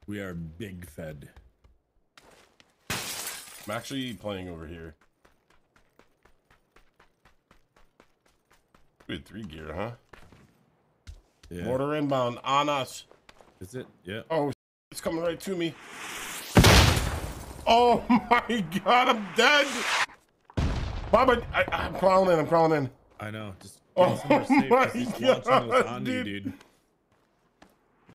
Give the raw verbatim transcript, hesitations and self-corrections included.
We are big fed. I'm actually playing over here. We had three gear, huh? Yeah. Mortar inbound on us. Is it? Yeah. Oh, it's coming right to me. Oh my god, I'm dead. Baba, I, I'm crawling in. I'm crawling in. I know. Just Oh get somewhere safe my because he's launching those god, onto you, dude. dude.